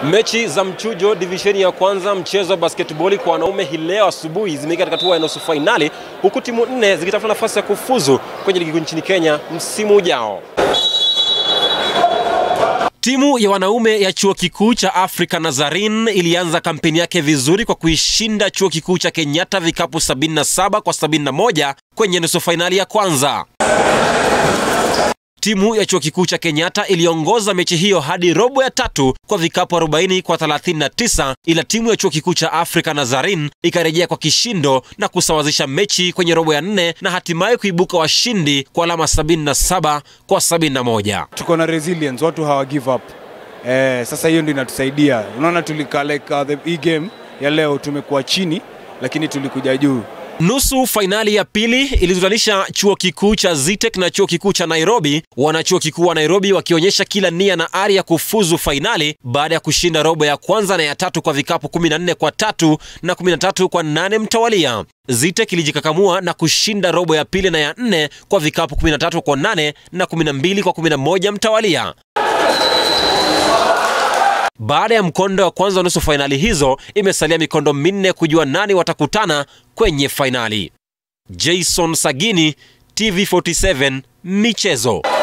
Mechi za mchujo divisheni ya kwanza mchezo wa basketball kwa wanaume hii leo asubuhi zimeingia katika hatua ya nusu finali, huku timu 4 zikitafuta nafasi ya kufuzu kwenye ligi kuu nchini Kenya msimu ujao. Timu ya wanaume ya chuo kikuu cha Afrika Nazarene ilianza kampeni yake vizuri kwa kuishinda chuo kikuu cha Kenyatta vikapu 77 kwa 71 kwenye nusu finali ya kwanza. Timu ya chuo kikuu cha Kenyatta iliongoza mechi hiyo hadi robo ya tatu kwa vikapu 40 kwa 39, ila timu ya chuo kikuu cha Afrika Nazarene ikarejea kwa kishindo na kusawazisha mechi kwenye robo ya 4 na hatimaye kuibuka washindi kwa alama 77 kwa 71. Tuko na resilience, watu hawa give up. Sasa hiyo ndio inatusaidia. Unaona tulikaleka the game ya leo tumekuwa chini lakini tulikuja juu. Nusu finali ya pili ilizutanisha chuo kikuu cha Zitek na chuo kikuu cha Nairobi, wana chuo kikuu wa Nairobi wakionyesha kila nia na ari ya kufuzu finali baada ya kushinda robo ya kwanza na ya tatu kwa vikapu 14 kwa 3 na 13 kwa 8 mtawalia. Zitek ilijikakamua na kushinda robo ya pili na ya 4 kwa vikapu 13 kwa 8 na 12 kwa 11 mtawalia. Baada ya mkondo wa kwanza wa nusu finali hizo, imesalia mikondo minne kujua nani watakutana kwenye finali. Jason Sagini, TV47 Michezo.